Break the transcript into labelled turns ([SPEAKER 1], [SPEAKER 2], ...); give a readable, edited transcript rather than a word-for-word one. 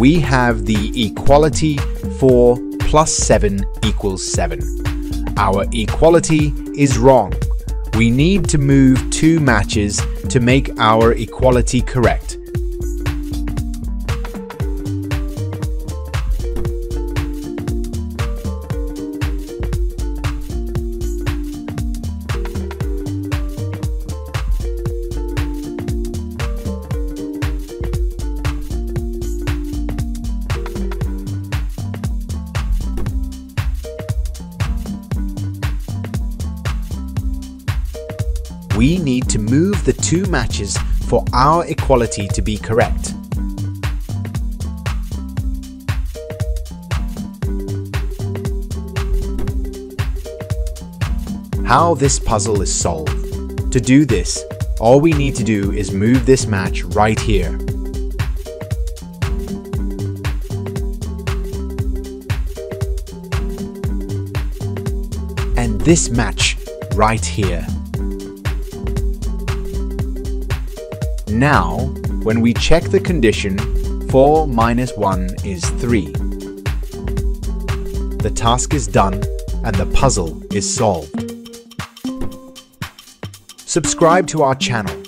[SPEAKER 1] we have the equality 4 plus 7 equals 7. Our equality is wrong. We need to move 2 matches to make our equality correct. We need to move the 2 matches for our equality to be correct. How this puzzle is solved. To do this, all we need to do is move this match right here. And this match right here. Now, when we check the condition, 4 minus 1 is 3. The task is done and the puzzle is solved. Subscribe to our channel